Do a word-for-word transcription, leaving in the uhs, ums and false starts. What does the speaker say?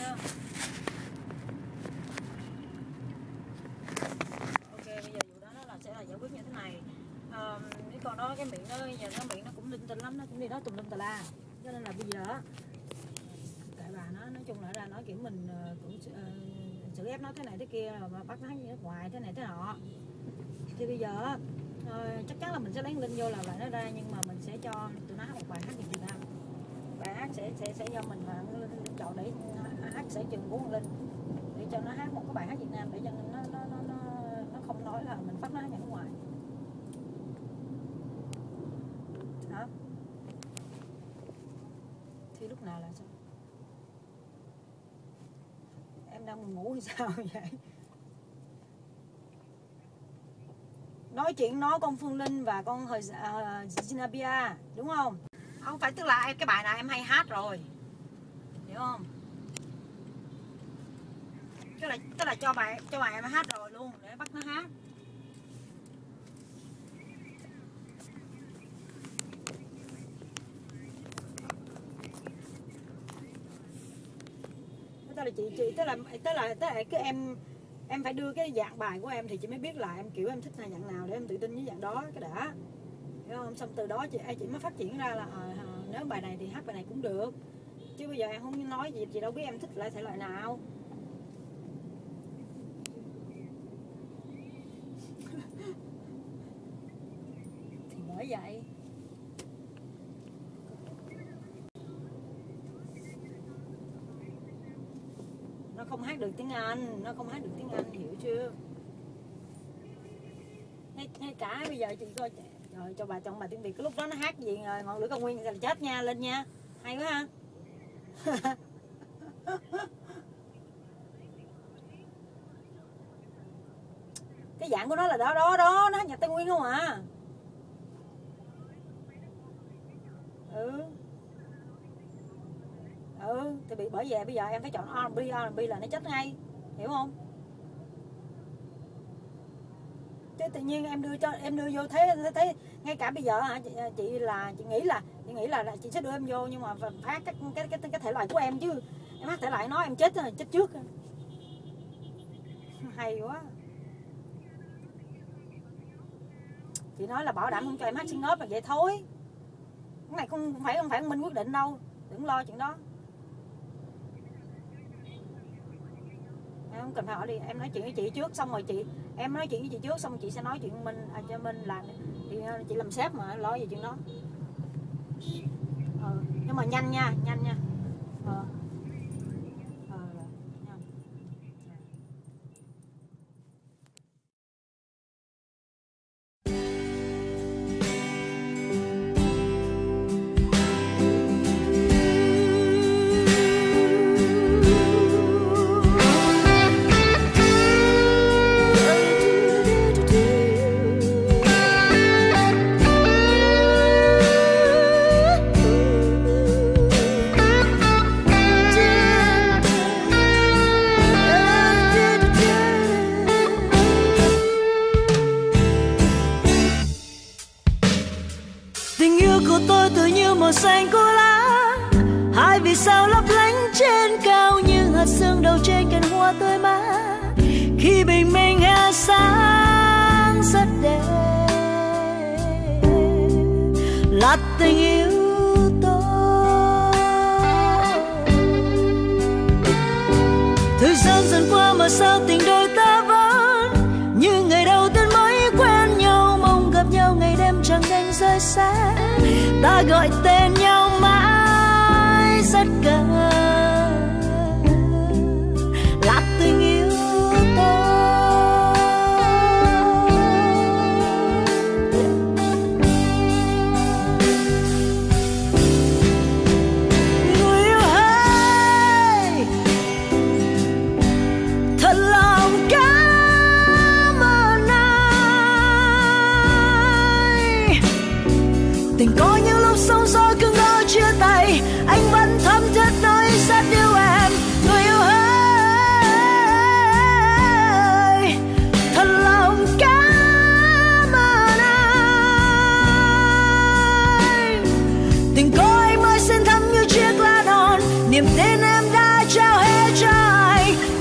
chưa? Ok, bây giờ vụ đó nó là sẽ là giải quyết như thế này. À, cái con đó cái miệng nó giờ nó miệng nó cũng linh tinh lắm, nó cũng đi đó tùm lum tà la, cho nên là bây giờ kệ bà nó, nói chung là ra nói kiểu mình cũng uh, xử ép nó thế này thế kia, mà bắt nó hát nước ngoài thế này thế nọ. Thì bây giờ uh, chắc chắn là mình sẽ lấy Linh vô làm lại nó ra, nhưng mà mình sẽ cho tụi nó hát một bài hát Việt Nam. Bài hát sẽ sẽ sẽ do mình và Linh chọn để hát sẽ trường của Linh, để cho nó hát một cái bài hát Việt Nam, để cho nó nó nó nó, nó không nói là mình bắt nó hát nhạc nước ngoài. Hả? Thì lúc nào là sao? Em đang buồn ngủ hay sao vậy? Nói chuyện nói con Phương Linh và con hồi uh, Zinabia đúng không? Không phải, tức là cái bài này em hay hát rồi, hiểu không? Tức là tức là cho bài cho bài em hát rồi luôn để bắt nó hát. Tức là chị chị tức là tức là tức là cái em em phải đưa cái dạng bài của em thì chị mới biết là em kiểu em thích là dạng nào để em tự tin với dạng đó cái đã, hiểu không? Xong từ đó chị chị mới phát triển ra là à, nếu bài này thì hát bài này cũng được, chứ bây giờ em không nói gì chị đâu biết em thích lại thể loại nào. Thì bởi vậy nó không hát được tiếng Anh, nó không hát được tiếng Anh, hiểu chưa? Hay, hay cả bây giờ chị coi trời, cho bà chọn bài tiếng Việt, cái lúc đó nó hát gì ngọn lửa cao nguyên là chết nha, lên nha, hay quá ha. Cái dạng của nó là đó đó đó, nó hát nhạc Tây Nguyên không à. Ừ ừ thì bị bởi vậy bây giờ em phải chọn R and B, R and B là nó chết ngay, hiểu không? Chứ tự nhiên em đưa cho em đưa vô thế thế ngay cả bây giờ hả, chị, chị là chị nghĩ là chị nghĩ là chị sẽ đưa em vô, nhưng mà phải hát cái cái cái, cái thể loại của em chứ em hát thể loại nó em chết rồi, chết trước. Hay quá. Chị nói là bảo đảm không cho em hát sing ốp là vậy thôi. Cái này không phải không phải Minh quyết định đâu, đừng lo chuyện đó. Em không cần phải hỏi đi, em nói chuyện với chị trước xong rồi chị em nói chuyện với chị trước xong rồi chị sẽ nói chuyện Minh à, cho Minh làm chị, chị làm sếp mà lo gì chuyện đó. Ừ, nhưng mà nhanh nha, nhanh nha. Ờ. Ờ, rồi, nhanh. Xanh cô lá, hai vì sao lấp lánh trên cao như hạt sương đầu trên cành hoa tươi mát. Khi bình minh hè sáng rất đẹp là tình yêu tôi. Thời gian dần qua mà sao tình đôi ta vẫn như ngày đầu tiên mới quen nhau, mong gặp nhau ngày đêm chẳng đành rời xa. Ta gọi tên nhau mãi rất gần là tình yêu tôi. Người yêu hỡi, thật lòng cảm ơn anh. Tình có những lúc sóng gió cứng đôi chia tay, anh vẫn thấm thiết nói rất yêu em. Người yêu ơi, thật lòng cảm ơn anh. Tình có anh mới xuyên thắm như chiếc lá non, niềm tin em đã trao hết trai